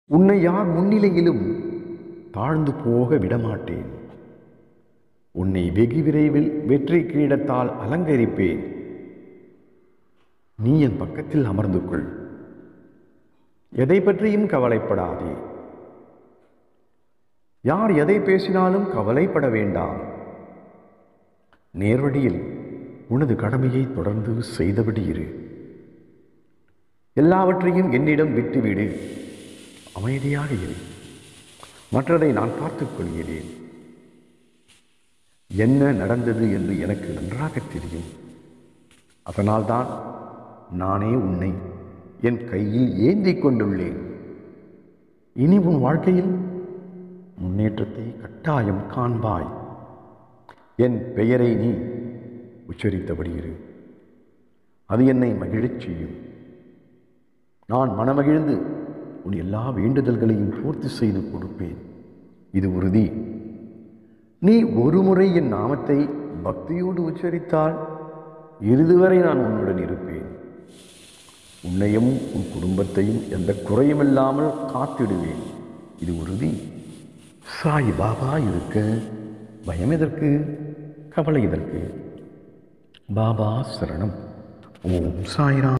உன்னை யார் முன்னிலையிலும் தாழ்ந்து போக விடமாட்டேன். உன்னை வெகு விரைவில் வெற்றி கிரீடத்தால் அலங்கரிப்பேன். நீ என் பக்கத்தில் அமர்ந்து கொள். எதை பற்றியும் கவலைப்படாதே. யார் எதை பேசினாலும் கவலைப்பட வேண்டாம். நேர்வழியில் உனது கடமையை தொடர்ந்து செய்தபடி இரு. எல்லாவற்றையும் என்னிடம் விட்டுவிடு. அமைதியாக இரு. மற்றதை நான் பார்த்துக் கொள்கிறேன். என்ன நடந்தது என்று எனக்கு நன்றாக தெரியும். அதனால்தான் நானே உன்னை என் கையில் ஏந்தி கொண்டுள்ளேன். இனி உன் வாழ்க்கையில் முன்னேற்றத்தை கட்டாயம் காண்பாய். என் பெயரை நீ உச்சரித்தபடி இரு. அது என்னை மகிழச் செய்யும். நான் மனமகிழ்ந்து உன் எல்லா வேண்டுதல்களையும் பூர்த்தி செய்து கொடுப்பேன். இது உறுதி. நீ ஒரு முறை என் நாமத்தை பக்தியோடு உச்சரித்தால் இறுதி வரை நான் உன்னுடன் இருப்பேன். உன்னையும் உன் குடும்பத்தையும் எந்த குறையுமில்லாமல் காத்திடுவேன். இது உறுதி. சாய் பாபா இருக்க பயம் எதற்கு, கவலை எதற்கு? பாபா சரணம். ஓம் சாய்ராம்.